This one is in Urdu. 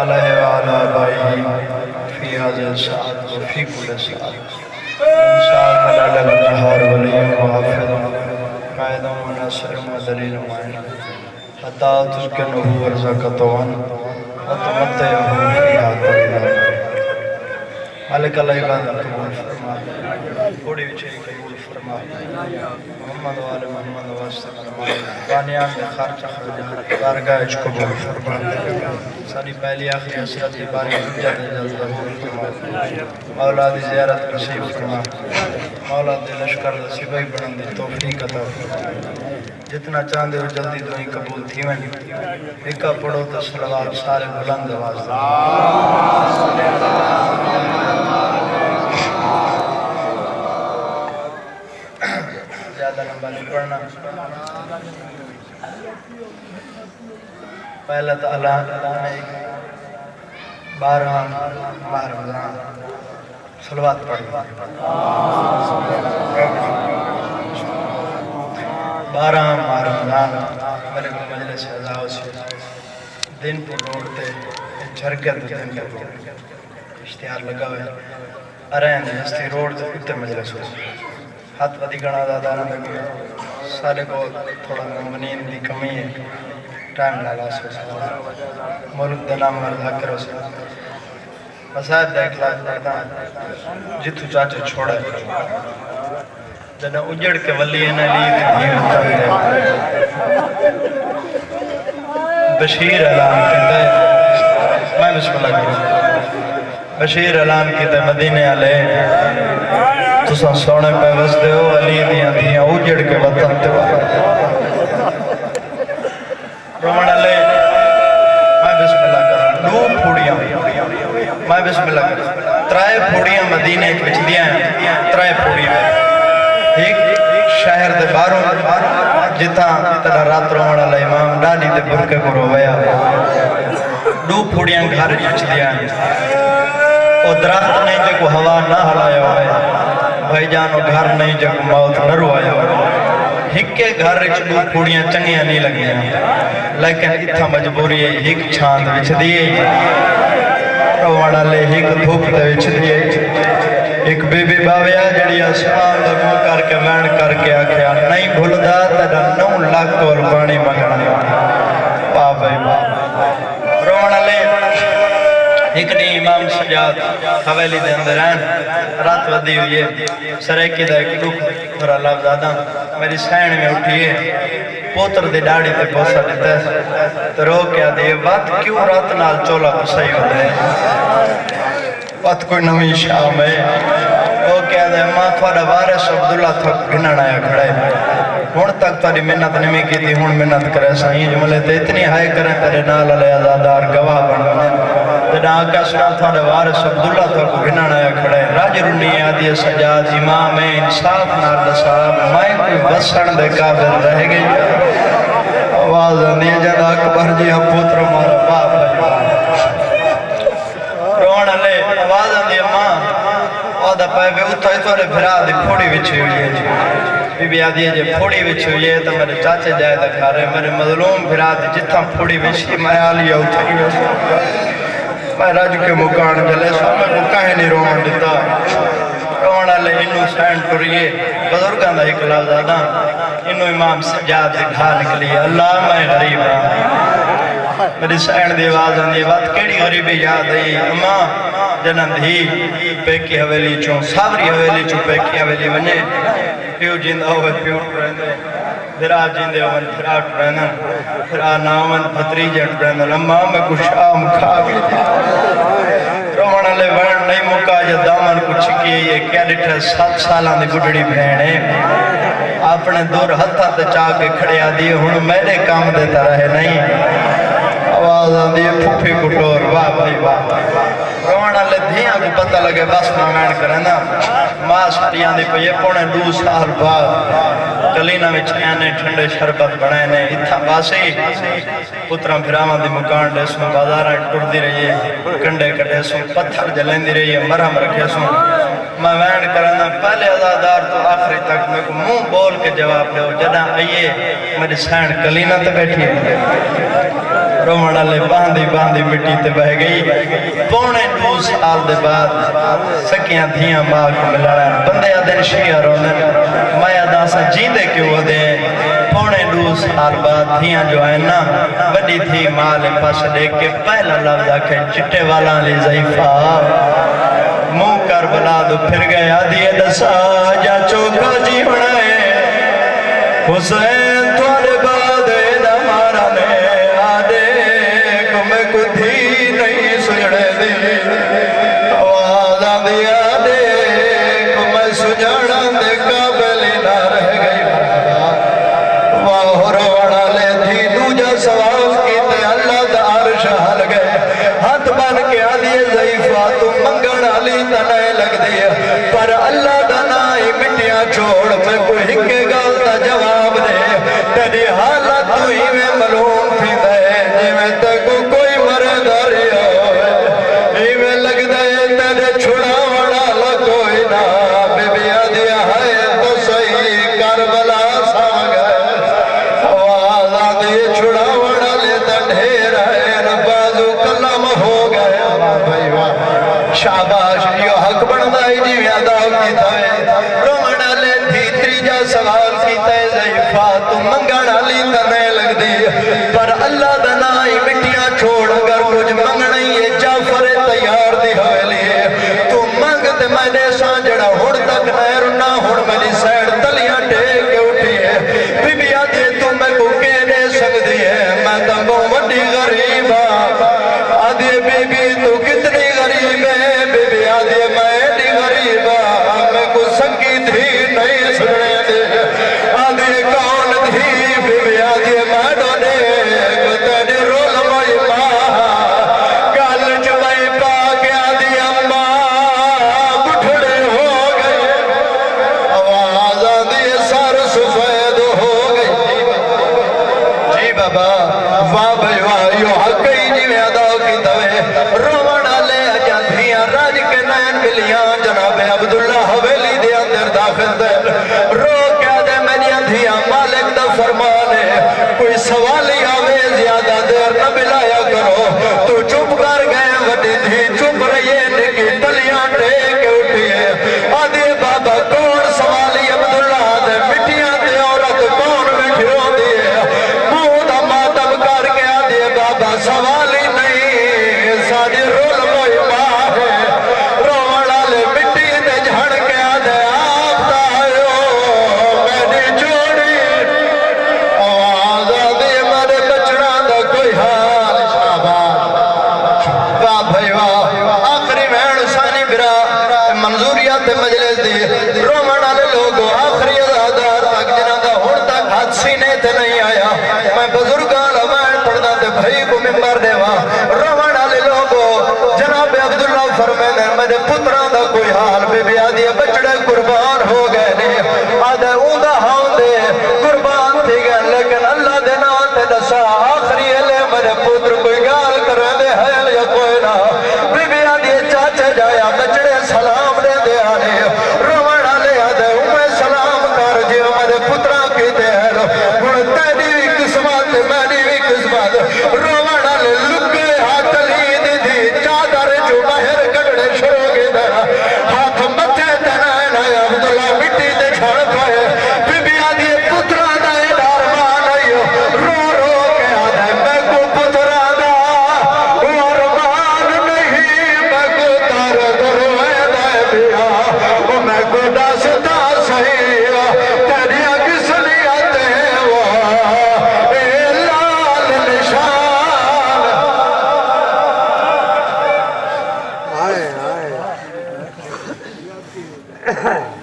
علیہ وعلا آبائہ فی هذا الساعت وفی کل ساعت انسان حلال النہار ولی وحافظ قائد و ناصر و دلیل معین حتی تسکنہو ورزقتوان وتمتعہو فیہا طویلا مالک اللہ عبادت قبول فرما تھوڑی وچھے قبول فرما محمد و آل محمد واسطہ فرما بانیان میں خارچہ خرجات بارگاہ اچھ قبول فرما ساری پہلی آخری حسرت کی باری حجت اجازت قبول فرما مولا دی زیارت نصیب فرما مولا دی لشکر نصیبہ بڑھن دی توفیق عطا فرما جتنا چاندے ہو جلدی دعائیں قبول تھی میں ایکا پڑھو تو صلوات سارے بلند آواز زیادہ لمبا نہیں پڑھنا پہلا تو اللہ نے 12 ماہ رمضان صلوات پڑھی 12 ماہ رمضان میرے کو مجلس عزاؤ سے دن پر روڑتے جھرکت دن پر روڑتے اشتہار لگا ہوئے ارین ہستی روڑتے اتنے مجلس ہو ہاتھ ودی گنا زیادہ نہ لگے سارے کو تھوڑا ممنین دی کمی ہے ٹائم لگا سو ملک دنا مرد حق کرو سے مسائب دیکھ لاتا جتو چاچے چھوڑا ہے جنہ اجڑ کے ولی نہ لی دی بشیر اعلان کہتا ہے میں بسم اللہ کی بشیر اعلان کہتا ہے مدینے علیہ تساں سونے پہ وستے ہو علی دیاں اجڑ کے وطن تے رومن علیہ میں بسم اللہ کرتا دو پھوڑیاں میں بسم اللہ کرتا 3 پھوڑیاں مدینے وچ دیاں 3 پھوڑیاں ایک شہر دے باروں جتا تڑا رات رومن علیہ امام ڈالی دے برکے کو رویا 2 پھوڑیاں گھر وچ دیاں او درخت نہیں جے کو ہوا نہ ہلایا ہوئے بھائی جانو گھر نہیں جب موت نہ روایا ہکے گھر وچ 2 پھوڑیاں چنگیاں نہیں لگیاں لیکن اتھا مجبوری ہے ہک چھاند وچ دیئے روڑا لے ہک دھوپ دے وچ دیئے ایک بی بی باویا جڑی اسمان دا منہ کر کے وین کر کے آکھیا نہیں بھولدا تیرا 9 لاکھ اور پانی منگنا پا بھائی روڑا لے ایک نہیں امام سجاد حویلی دے اندر ہیں رات ودی ہوئی ہے سریکی دا ایک دکھ تھوڑا لفظ آدھا میری سین میں اٹھی ہے پوتر دے ڈاڑی تے پوسا دیتا ہے تو رو کیا دے وقت کیوں رات نال چولا پسائی ہوتا ہے وقت کوئی نوی شام ہے وہ کیا دے ماں تھوڑا وارث عبداللہ تھک گھنن آیا کھڑا ہے ہون تک تاری منت نمی کی تھی ہون منت کرے سائیں جملے تے اتنی ہائے کریں تیرے نال علیہ ازادار گواہ بننے جنا آقا سنا تھوڑے وارث عبداللہ تھک گھنن آیا کھڑا ہے راج رنی آدھی سجاد امام انصاف نال صاحب میں کوئی بسن دے قابل رہ گئی آواز آندھی جد اکبر جی ہم پوتر مارا باپ روڑ لے آواز آندھی ماں آدھا پائے بے اتھا ہی توڑے بھرا دی پھوڑی وچھی ہوئی ہے بی بی آدھی ہے جے پھوڑی وچھی ہوئی ہے تو میرے چاچے جائے دکھا رہے میرے مظلوم بھرا دی جتھا پھوڑی وچھی میں آلیا اتھا ہی میں راج کے مکان جلے سو میں کو کہیں نہیں روان دیتا روان لے انہوں سین ٹوریے بزرگان دا ایک لفظ آدھا انہوں امام سجاد سے ڈھا نکلی اللہ میں غریب ہوں میری سین دی آواز آندھی بات کیڑی غریبی یاد ہے اماں جنم دھی پیکی حویلی چوں سابری حویلی چوں پیکی حویلی ونجے پیو جیندہ ہوئے پیو ٹرہنے دھرا جیندے ہوئے دھرا ٹرہنے دھرا نامن پتری جٹ ٹرہنے اماں میں کچھ شام کھا گئی رومن لے ورن نہیں مکا جا دامن کچھ کیے یہ کیا ڈٹھے 7 سالان دی گڑڑی بہنے اپنے دور ہتھا تے چاہ کے کھڑے آدھی ہون میرے کام دیتا رہے نہیں آواز آدھی پھوپی کٹور واہ بھائی واہ رونا لے دھیاں کو پتہ لگے بس نامین کریں نا ماں سٹیاں دی پہ یہ پونے 2 سال بعد کلینا میں چھیانے ٹھنڈے شربت بنائے اتھا باسی پتران پھرامان دی مکان دے سوں بازاریں ٹر دی رہی ہے کنڈے کٹے سوں پتھر جلیں دی رہی ہے مرہم رکھے سوں میں وین کرنا پہلے ازادار تو آخری تک میں کو منہ بول کے جواب دے جنا آئیے میری سین کلینا تے بیٹھی ہے رومن والے باندھی باندھی مٹی تے بہ گئی پونے 2 سال دے بعد سکیاں دھیاں ماں کو ملانا بندے دن شیعہ روندن میں ادا سا جیندے کیوں دے پونے 2 سال بعد دھیاں جو ہے نا بڑی تھی مال پاس دیکھ کے پہلا لفظ آکھے چٹے والا لی ضعیفہ منہ کربلا دو پھر گیا دیئے دسا جا چوکا جی بنائے حسین تھوڑے بعد دمارا نے آدے کو میں کو دھی نہیں سجڑے دی آوازہ دیا دے کو میں سجڑا دے قابلی نہ رہ گئی واہ روڑا لے تھی دوجہ سوال کی تے اللہ دا عرش حل گئے ہاتھ بن کے آدھیے ضعیفہ تو منگڑ علی تنائے لگ دیا پر اللہ دا نائی مٹیاں چھوڑ میں کوئی ہکے گالتا جواب دے تیری حالت تو ہی میں ملوم تھی دے جی میں تکو کوئی مرے داری ہوئے ہی میں لگ دے تیرے چھوڑا وڑا لکوئی نا بی بی آدھیا ہے تو صحیح کربلا سانگا آوازہ دیئے چھوڑا وڑا لیتا ڈھیر ہے نبازو کلم ہو گئے شاباش یہ حق بندائی جی ویادہ کی تھائے رومنہ لے تھی تریجہ سوال کی تے ضعیفہ تو منگڑا لی تنے لگ دی پر اللہ دنائی مٹیاں چھوڑ اگر کچھ منگڑی یہ جعفر تیار دی حویلی تو منگتے میں نے سانجڑا ہڑ تک نیر نہ ہڑ میری سیڑ تلیاں ٹیک کے اٹھی ہے بی بی آدھے تو میں کو کہنے سک دی ہے میں تنگوں وڈی غریب آدھے بی بی تو کتنی غریب ہے بی بی آدھے میں دی غریب میں کو سنگی دھی نہیں سنے دے آدھے کون دھی بی بی آدھے میں ڈونے تیرے رول مائی ماں کالج میں پاک آدھے اماں بٹھڑے ہو گئے آواز آدھے سر سفید ہو گئی جی بابا واہ بھائی واہ یو حقی جی میں ادا کی دوے رومنہ لے اجندھیاں راج کے نین ملیاں جناب عبداللہ حویلی دے اندر داخل دے رو کیا دے میری اندھیاں مالک دا فرمانے کوئی سوالی آوے زیادہ دیر نہ بلایا کرو تو چپ کر گئے وڈی تھی چپ رہیے نکی تلیاں ٹیک اٹھیے آدھے بابا کون سوالی عبداللہ دے مٹیاں دے عورت کون مٹھروں دیے مودا ماتم کر کے آدھے بابا سوالی نہیں ساڑی رول موئی ماں ہے روڑا لے مٹی دے جھڑ کے آدھے آپ دائیو میری جوڑی آواز آدھے مارے بچڑا دا کوئی حال شاباش واہ بھائی واہ آخری مہن ثانی برا منظوریات مجلس دی رومنہ لے لوگو آخری ازادار تک جنہ دا ہون تک ہاتھ سینے تے نہیں آیا میں بزرگاں لمائن پڑھنا تے بھائی کو ممبر دیوا رومنہ لے لوگو جناب عبداللہ فرمینے میرے پتران دا کوئی حال بے بی آدھی بچڑے قربان ہو گئے نہیں آدھے اوندہ ہاں دے قربان تھی گئے لیکن اللہ دے نام تے دسا آخری لے میرے پتر کوئی گال کرے دے حیل یا کوئی نہ بی بی آدھی چاچے جایا بچڑے سلام دے دے آنے رومنہ لے آدھے اوہ سلام کر جی میرے پتران کی دے ہلو گھڑ تیری بھی قسمت میری بھی قسمت رومنہ لے لکے ہاتھ لید دی چادر جو باہر کڑڑے شروع کی دے ہاتھ متے تنائن ہے عبداللہ مٹی دے چھڑ پائے بی بی آدھی پتران دا ادار مان آئیو رو رو کے آدھے میں کو پتران دا اور مان نہیں میں کو تار دروے دائے بیا میں کو داستا صحیح تیری کس لیاتے وہ اے لال نشان آئے